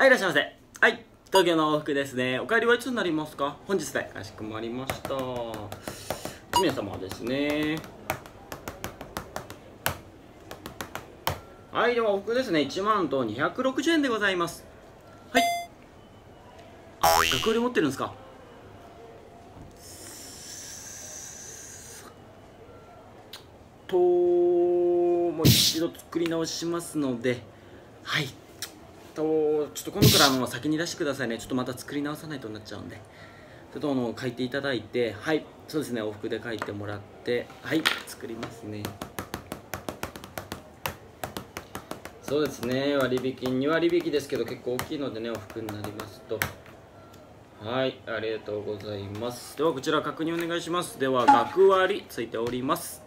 はい、いらっしゃいませ。はい、東京の往復ですね。お帰りはいつになりますか？本日でかしこまりました。皆様ですね。はい、では往復ですね。1万と260円でございます。はい。あ、学売り持ってるんですか？もう一度作り直しますので、はい。ちょっと今度から先に出してくださいね。ちょっとまた作り直さないとなっちゃうんで。ちょっと書いていただいて、はい、そうですね、往復で書いてもらって、はい、作りますね。そうですね、割引、2割引きですけど、結構大きいのでね、往復になりますと。はい、ありがとうございます。では、こちら確認お願いします。では、学割ついております。